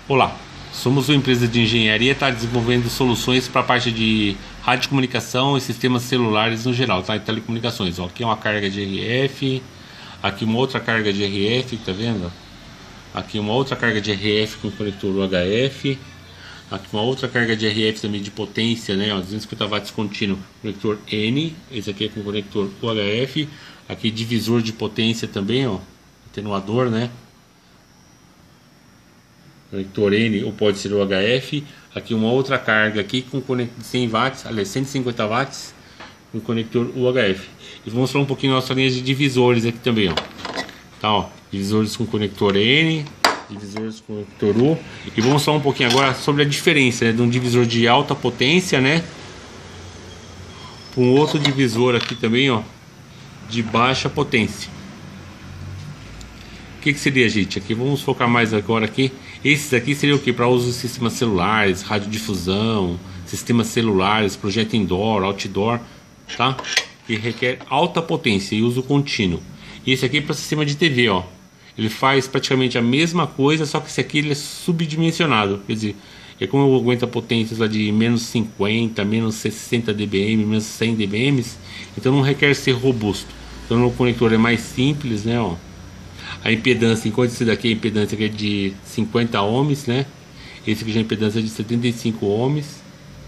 Olá, somos uma empresa de engenharia, está desenvolvendo soluções para a parte de radiocomunicação e sistemas celulares no geral, tá? E telecomunicações. Ó, aqui é uma carga de RF, aqui uma outra carga de RF, tá vendo? Aqui uma outra carga de RF com conector UHF, aqui uma outra carga de RF também de potência, né? Ó, 250 watts contínuo, conector N, esse aqui é com conector UHF, aqui divisor de potência também, ó, atenuador, né? Conector N ou pode ser o HF. Aqui uma outra carga aqui com conector de 100 watts, aliás 150 watts com conector UHF. E vamos falar um pouquinho da nossa linha de divisores aqui também, ó. Tá, ó, divisores com conector N, divisores com conector U. E vamos falar um pouquinho agora sobre a diferença, né, de um divisor de alta potência, né, para um outro divisor aqui também, ó, de baixa potência. O que seria, gente? Aqui vamos focar mais agora aqui. Esses aqui seriam o que? Para uso de sistemas celulares, radiodifusão, sistemas celulares, projeto indoor, outdoor, tá? Que requer alta potência e uso contínuo. E esse aqui é para sistema de TV, ó. Ele faz praticamente a mesma coisa, só que esse aqui ele é subdimensionado. Quer dizer, é como eu aguento potências lá de menos 50, menos 60 dBm, menos 100 dBm, então não requer ser robusto. Então o conector é mais simples, né, ó. A impedância, enquanto esse daqui a impedância aqui é de 50 ohms, né? Esse aqui já é impedância de 75 ohms.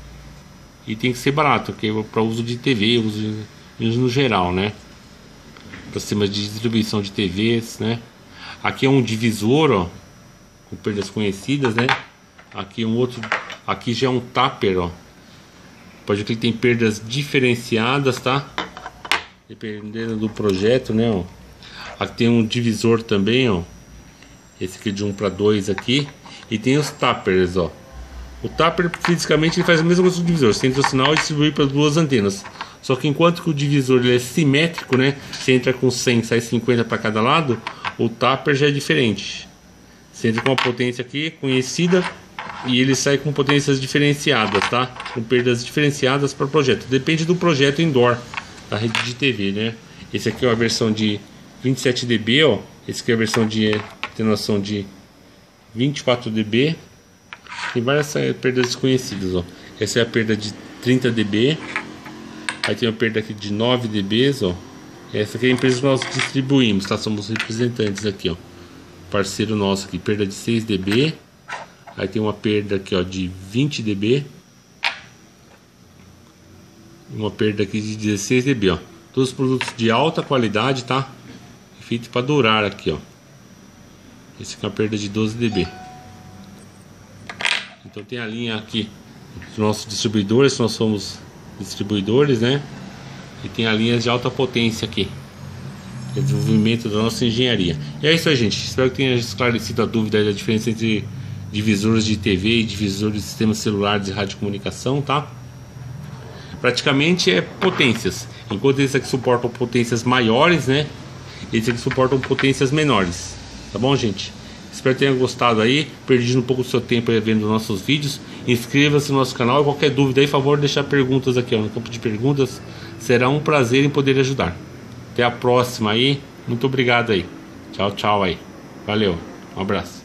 E tem que ser barato, porque é para uso de TV, uso no geral, né? Para sistemas de distribuição de TVs, né? Aqui é um divisor, ó, com perdas conhecidas, né? Aqui um outro, aqui já é um tupper, ó. Pode ver que ele tem perdas diferenciadas, tá? Dependendo do projeto, né, ó. Aqui tem um divisor também, ó. Esse aqui de 1 para 2 aqui. E tem os tuppers, ó. O tupper fisicamente ele faz a mesma coisa que o divisor. Você entra o sinal e distribui para duas antenas. Só que enquanto que o divisor ele é simétrico, né? Você entra com 100, sai 50 para cada lado. O tupper já é diferente. Você entra com uma potência aqui conhecida e ele sai com potências diferenciadas, tá? Com perdas diferenciadas para o projeto. Depende do projeto indoor da rede de TV, né? Esse aqui é a versão de 27 dB, ó. Esse aqui é a versão de atenuação de 24 dB. Tem várias perdas desconhecidas, ó. Essa é a perda de 30 dB. Aí tem uma perda aqui de 9 dB, ó. Essa aqui é a empresa que nós distribuímos, tá? Somos representantes aqui, ó. Parceiro nosso aqui, perda de 6 dB. Aí tem uma perda aqui, ó, de 20 dB. Uma perda aqui de 16 dB, ó. Todos os produtos de alta qualidade, tá? Feito para durar aqui, ó. Esse aqui é uma perda de 12 dB. Então tem a linha aqui dos nossos distribuidores, nós somos distribuidores, né? E tem a linha de alta potência aqui, que é o desenvolvimento da nossa engenharia. E é isso aí, gente. Espero que tenha esclarecido a dúvida da diferença entre divisores de TV e divisores de sistemas celulares de radiocomunicação, tá? Praticamente é potências. Enquanto esses aqui suportam potências maiores, né? Esses aqui suportam potências menores. Tá bom, gente? Espero que tenha gostado aí. Perdido um pouco do seu tempo aí vendo nossos vídeos. Inscreva-se no nosso canal. E qualquer dúvida aí, por favor, deixar perguntas aqui, ó, no campo de perguntas. Será um prazer em poder ajudar. Até a próxima aí. Muito obrigado aí. Tchau, tchau aí. Valeu. Um abraço.